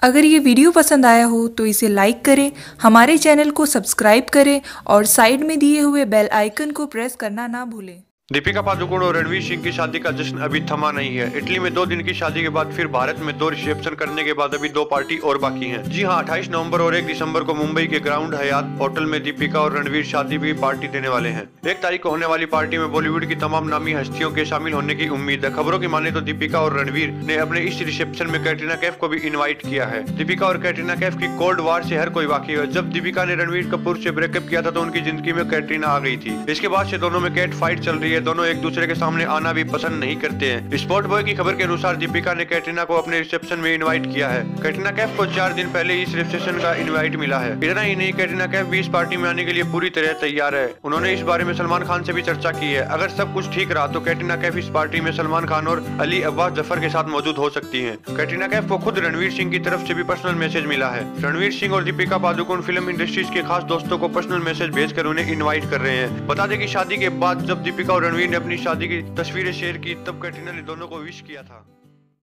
अगर ये वीडियो पसंद आया हो तो इसे लाइक करें, हमारे चैनल को सब्सक्राइब करें और साइड में दिए हुए बेल आइकन को प्रेस करना ना भूलें। दीपिका पादुकोण और रणवीर सिंह की शादी का जश्न अभी थमा नहीं है। इटली में 2 दिन की शादी के बाद फिर भारत में 2 रिसेप्शन करने के बाद अभी 2 पार्टी और बाकी हैं। जी हां, 28 नवंबर और 1 दिसंबर को मुंबई के ग्राउंड हयात होटल में दीपिका और रणवीर शादी भी पार्टी देने वाले हैं। 1 तारीख को होने वाली पार्टी में बॉलीवुड की तमाम नामी हस्तियों के शामिल होने की उम्मीद है। खबरों की माने तो दीपिका और रणवीर ने अपने इस रिसेप्शन में कैटरीना कैफ को भी इन्वाइट किया है। दीपिका और कैटरीना कैफ की कोल्ड वार से हर कोई वाकिफ है। जब दीपिका ने रणवीर कपूर से ब्रेकअप किया था तो उनकी जिंदगी में कैटरीना आ गई थी। इसके बाद से दोनों में कैट फाइट चल रही है। दोनों एक दूसरे सामने आना भी पसंद नहीं करते हैं। स्पोर्ट बॉय की खबर के अनुसार दीपिका ने कैटरीना को अपने रिसेप्शन में इनवाइट किया है। कैटरीना कैफ को 4 दिन पहले इस रिसेप्शन का इनवाइट मिला है। इतना ही नहीं, कैटरीना कैफ भी इस पार्टी में आने के लिए पूरी तरह तैयार है। उन्होंने इस बारे में सलमान खान से भी चर्चा की है। अगर सब कुछ ठीक रहा तो कैटरीना कैफ इस पार्टी में सलमान खान और अली अब्बास जफर के साथ मौजूद हो सकती है। कैटरीना कैफ को खुद रणवीर सिंह की तरफ से भी पर्सनल मैसेज मिला है। रणवीर सिंह और दीपिका पादुकोण फिल्म इंडस्ट्रीज के खास दोस्तों को पर्सनल मैसेज भेजकर उन्हें इनवाइट कर रहे हैं। बता दें कि शादी के बाद जब दीपिका और रणवीर ने अपनी शादी की तस्वीरें शेयर की तब कैटरीना ने दोनों को विश किया था।